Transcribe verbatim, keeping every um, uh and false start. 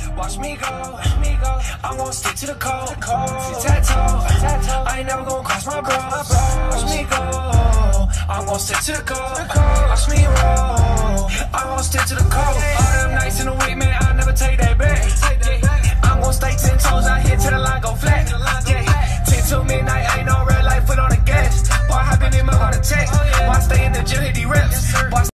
Watch me go, I'm gon' stick to the code. Tic-tac-toe, I ain't never gon' cross my bros. Watch me go, I'm gon' stick to the code. Watch me roll, I'm gon' stick to the code. All them nights in the week, man, I'll never take that back. I'm gon' stay ten toes out here till the line go flat. ten till midnight, ain't no red light, foot on the gas. Boy, I been in my heart attack. Boy, I stay in the gym, hit these reps. Boy,